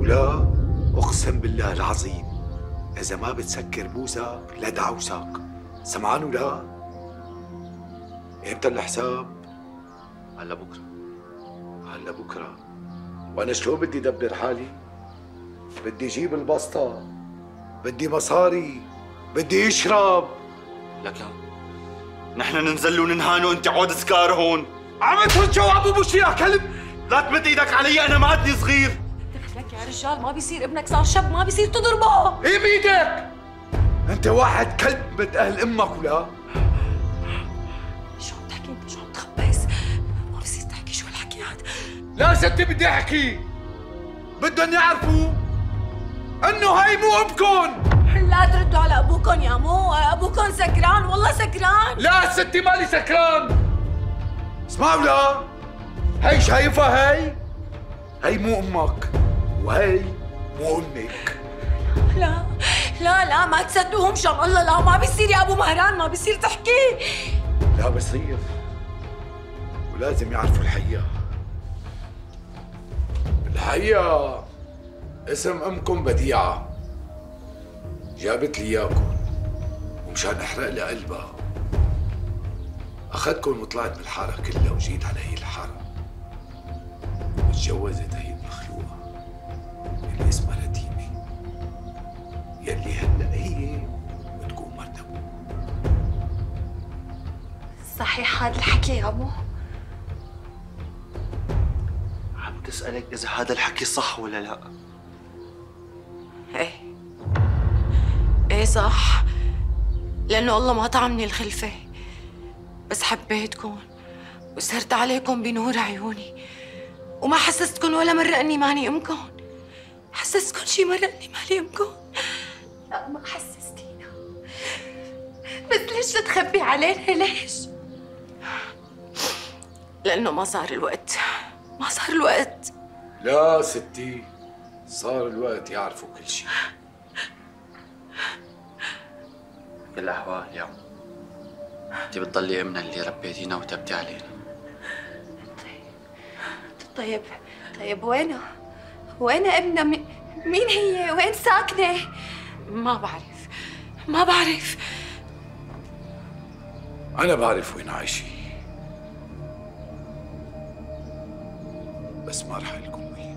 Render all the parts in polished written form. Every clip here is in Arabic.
ولا اقسم بالله العظيم اذا ما بتسكر بوسك لدعوسك. سمعان ولا؟ امتى الحساب؟ هلا بكره. هلا بكره. وانا شلون بدي دبر حالي؟ بدي اجيب البسطه، بدي مصاري، بدي اشرب. لك نحن ننزل وننهان وانت عود سكار هون. عم ترد جواب ابو شي يا كلب. لا تمد ايدك علي، انا مادني صغير. دخلك يا رجال، ما بيصير، ابنك صار شب، ما بيصير تضربه. ايه بايدك؟ انت واحد كلب بنت اهل امك ولا؟ شو عم تحكي انت؟ شو عم تخبص؟ ما بصير تحكي، شو هالحكي هاد؟ لا ستي بدي احكي. بدهم يعرفوا انه هي مو امكم. لا تردوا على ابوكم يا مو، ابوكم سكران، والله سكران. لا ستي مالي سكران. اسمعوا لا، هي شايفها هي مو امك وهي مو امك. لا لا لا، ما تصدقوهم شان الله، لا ما بيصير يا ابو مهران، ما بيصير تحكي. لا بصير، ولازم يعرفوا الحقيقة. الحقيقة اسم امكم بديعة، جابت لي اياكم ومشان احرق لي قلبها اخذتكم وطلعت من الحارة كلها وجيت على هي الحارة وتجوزت هي المخلوقة اللي اسمها رتيبة، يلي هلا هي بتكون مرت ابوه. صحيح هذا الحكي يا ابو؟ عم تسألك إذا هذا الحكي صح ولا لا؟ ايه ايه صح، لأنه الله ما طعمني الخلفة، بس حبيتكم وسهرت عليكم بنور عيوني، وما حسستكم ولا مرة إني ماني أمكم. حسستكم شي مرة إني ماني أمكم؟ لا ما حسستينا، بس ليش تخبي علينا ليش؟ لأنه ما صار الوقت، ما صار الوقت. لا ستي، صار الوقت يعرفوا كل شيء. بالأحوال يا عم، انت بتضلي امنا اللي ربيتينا وتبتي علينا. طيب طيب وينها؟ وين ابنها؟ مين هي؟ وين ساكنة؟ ما بعرف، ما بعرف. أنا بعرف وين عايشة، بس ما رح أقلكم وين.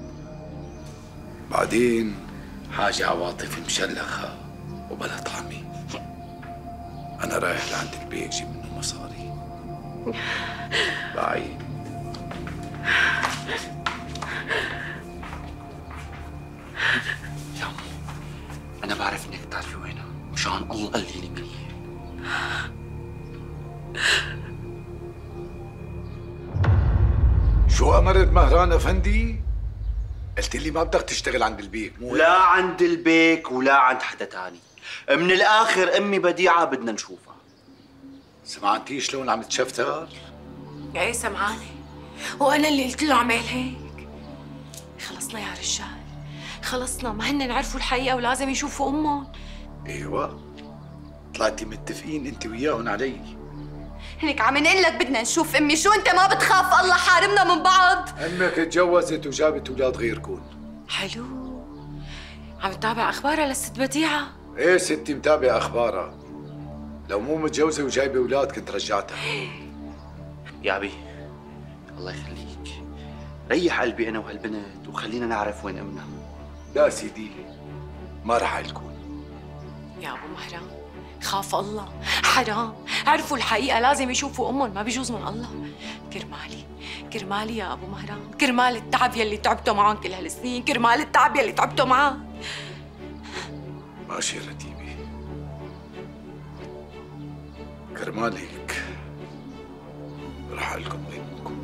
بعدين حاجة عواطف مشلخة وبلا طعمة. أنا رايح لعند البيك جيب منه مصاري. بعيد. يا عمو أنا بعرف إنك بتعرفي وينها، مشان الله قليلي مني. شو أمرت مهران أفندي؟ قلت لي ما بدك تشتغل عند البيك مو؟ لا عند البيك ولا عند حدا تاني. من الآخر أمي بديعة بدنا نشوفها. سمعتي شلون عم تشفتر؟ ايه سمعانة، وأنا اللي قلت له اعمل هيك. خلصنا يا رجال، خلصنا، ما هن عرفوا الحقيقة ولازم يشوفوا أمهم. ايوه، طلعتي متفقين انت وياهم علي. هيك عم نقول لك بدنا نشوف أمي، شو أنت ما بتخاف الله حارمنا من بعض؟ امك تجوزت وجابت اولاد غيركم. حلو، عم تتابع أخبارها للست بديعة؟ ايه ستي متابع اخبارها، لو مو متجوزه وجايبه اولاد كنت رجعتها. يا أبي الله يخليك، ريح قلبي أنا وهالبنت وخلينا نعرف وين أمنا. لا سيدي، ما رح أقلكم. يا أبو مهران خاف الله، حرام، عرفوا الحقيقة لازم يشوفوا أمهم، ما بيجوز من الله. كرمالي كرمالي يا أبو مهران، كرمال التعب يلي تعبته معهم كل هالسنين، كرمال التعب يلي تعبته معاه. ماشي يا رتيبة، كرمالك رح أقلكم بينكم.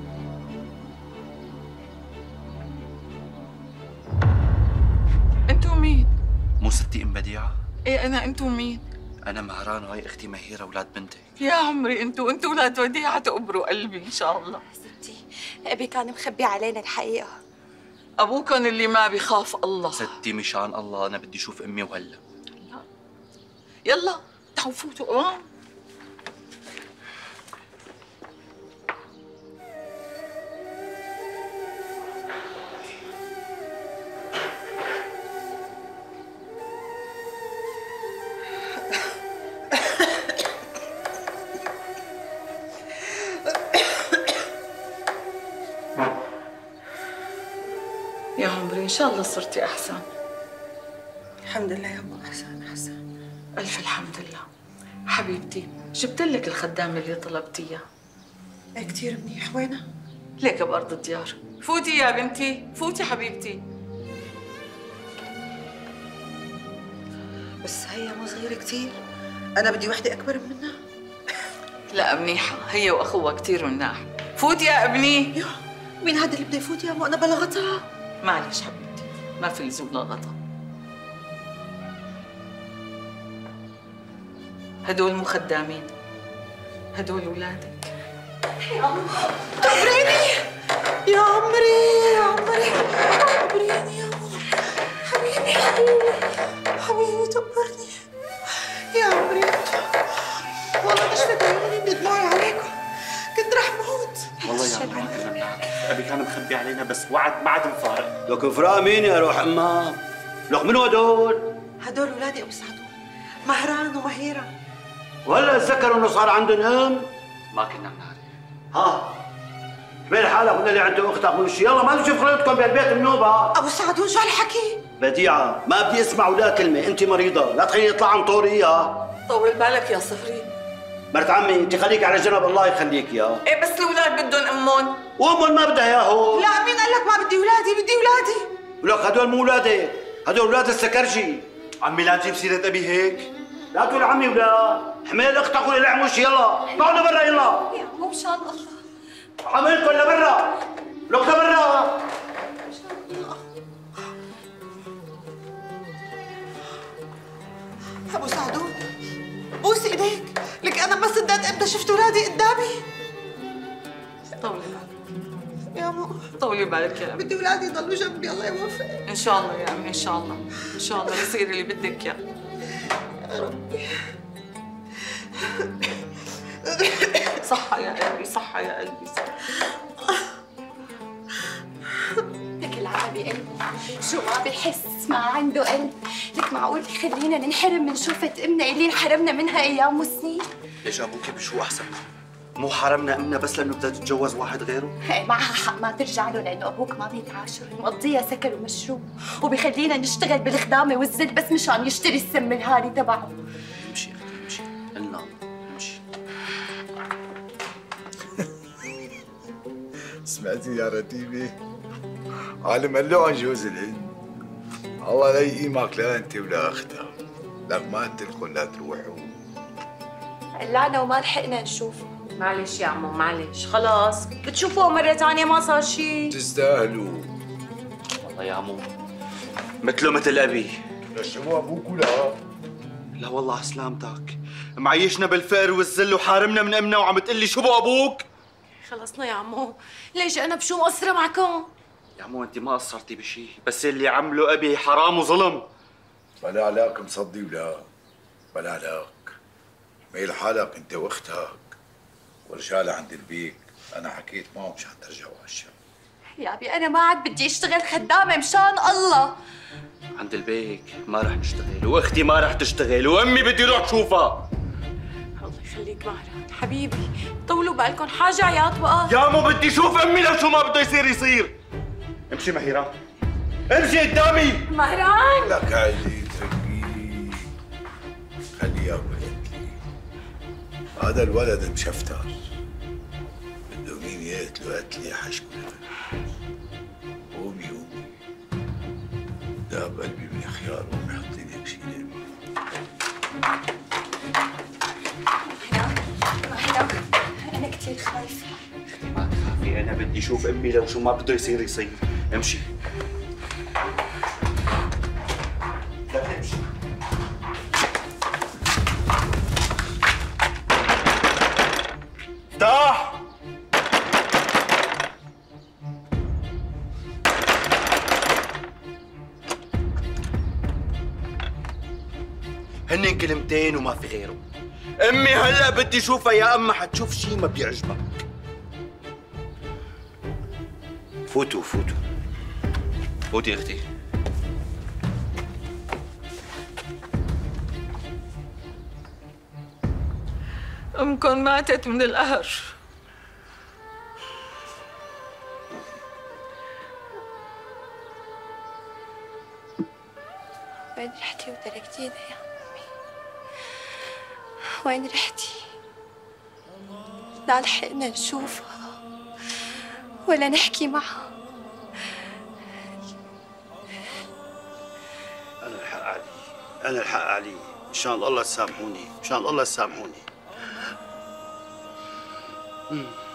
انتوا مين؟ مو ستي أم بديعة؟ ايه انا، انتوا مين؟ أنا مهران وهي أختي مهيرة أولاد بنتك. يا عمري انتوا ولاد وديعة، تقبروا قلبي ان شاء الله. ستي أبي كان مخبي علينا الحقيقة. ابوكم اللي ما بيخاف الله. ستي مشان الله أنا بدي أشوف أمي وهلا. يلا تعالوا فوتوا. عمري، ان شاء الله صرتي احسن. الحمد لله يا أمه، أحسن. الف الحمد لله. حبيبتي جبت لك الخدامه اللي طلبتيها. إيه كثير منيح. وينها؟ ليك بارض الديار. فوتي يا بنتي، فوتي حبيبتي. بس هي مو صغيرة كثير، أنا بدي وحدة أكبر منها. لا منيحه، هي واخوها كثير مناح. فوتي يا ابني. يا مين هذا اللي بده يفوت يا أمه؟ أنا بلغتها. معلش حبيبتي، ما في لزوم لغطا. هدول مو خدامين، هدول ولادك. يا أمه دبريني يا عمري، دبريني يا أمه. حبيبي دبرني يا عمري. والله نشفت عيوني بدموعي عليكم، كنت رح موت. والله يا عمو ما كنا بنعرف، ابي كان مخبي علينا بس وعد ما عاد مفارق. لك فراق مين يا روح امها؟ لك منو هدول؟ هدول ولادي أبو سعدون، مهران ومهيرة. وهلا تذكروا انه صار عندهم ام؟ ما كنا بنعرف. ها حمل حالك من اللي عنده اختك وشي، يلا ما نشوف خلطكم بهالبيت منوبه. أبو سعدون شو هالحكي؟ بديعه ما بدي اسمع ولا كلمه، انت مريضه، لا تخليني اطلع عن طوريها. طول بالك يا صفري. مرت عمي انت خليك على جنب، الله يخليك يا. ايه بس الاولاد بدهم امهم. وامهم ما بدها ياهو. لا مين قال لك ما بدي ولادي؟ بدي ولادي. ولك هدول مو ولادك، هدول ولاد السكرجي. عمي لا تجيب سيره ابي هيك. لا تقول عمي ولا حمل اختك ولا لعموش، يلا طلعوا برا يلا. يا أمه مشان الله. حملكم لبرا، لك لبرا. أبو سعدون بوس إيديك، لك أنا ما صدقت إمتى شفت ولادي قدامي. طولي بالك يا مو طولي بالك يا أمي. بدي ولادي يضلوا جنبي، الله يوفقك. ان شاء الله يا أمي، ان شاء الله، ان شاء الله يصير اللي بدك اياه. يا ربي. صحة يا قلبي، صحة يا قلبي، صحة. لك العربي قلبه شو ما بحس، ما عنده قلب. لك معقول يخلينا ننحرم من شوفة امنا اللي انحرمنا منها ايام وسنين؟ ليش ابوك بشو احسن؟ مو حرمنا امنا بس لانه بدها تتجوز واحد غيره؟ ايه معها حق ما ترجع له، لانه ابوك ما بيتعاشر، مقضيها سكر ومشروب، وبيخلينا نشتغل بالخدامه والزل بس مشان يشتري السم الهاري تبعه. امشي يا اختي امشي، قلنا امشي. سمعتي يا رتيبة؟ عالم قال له عن جوز الهند. الله لا يقيمك لا انت ولا اختها، لك ما تلكم لا تروحوا. قلعنا وما لحقنا نشوفه. معلش يا عمو معلش، خلاص بتشوفوه مرة ثانية ما صار شيء. تستاهلوا. والله يا عمو مثله مثل ابي. لشو ابوك ولا؟ لا والله على سلامتك، معيشنا بالفقر والذل وحارمنا من امنا وعم تقلي شو بو ابوك؟ خلصنا يا عمو، ليش أنا بشو مقصرة معكم؟ يا عمو انت ما قصرتي بشيء، بس اللي عمله ابي حرام وظلم. بلا علاك مصدي ولا بلا علاك، ميل حالك انت واختك ورجالة عند البيك. انا حكيت معهم مشان ترجعوا هالشام. يا ابي انا ما عاد بدي اشتغل خدامه مشان الله. عند البيك ما رح نشتغل، واختي ما رح تشتغل، وامي بدي روح شوفها. الله يخليك مهران حبيبي، طولوا بالكم حاجة عياط بقى. يا مو بدي اشوف امي لو شو ما بده يصير يصير. امشي مهيرة، امشي قدامي. مهران لك عيلي تركيه، خليها ولدتي. هذا الولد مشفتر، بده مين يقتله قتلي حشكله. قومي قومي، داب قلبي من خيار، قومي حطي لي بشيله. مهلا انا كثير خايفه. ما تخافي، انا بدي اشوف امي لو شو ما بده يصير يصير. امشي. لا تمشي. افتح. هن كلمتين وما في غيره. امي هلا بدي اشوفها، يا اما حتشوف شيء ما بيعجبك. فوتوا فوتوا. فوتي يا اختي. امكم ماتت من القهر. وين رحتي وتركتينا يا أمي؟ وين رحتي؟ لا لحقنا نشوفها ولا نحكي معها. أنا الحق علي، أنا الحق علي. إن شاء الله تسامحوني، إن شاء الله تسامحوني.